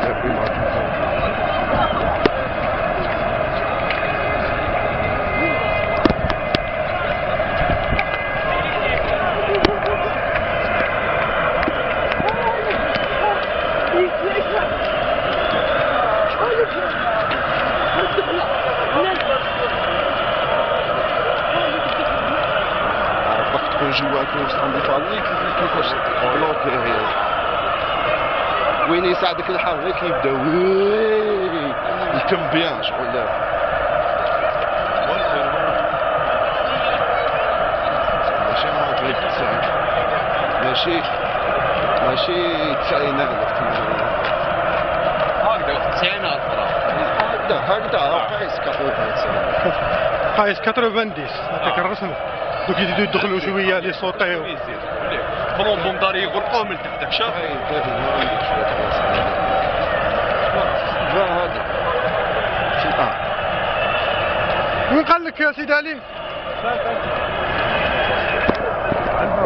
جوات وسط فالي كيفاش بلوك وين يساعدك الحال غير كيبدا يتم بيان شغل ماشي مغرب ماشي تسعينات هكذا التسعينات هكذا قايس 90 هذاك الرسم دوك يدخلوا شويه لي صوتيو برومبوم داري يغرقوه من تحت شاف وين قال لك يا سيدي علي؟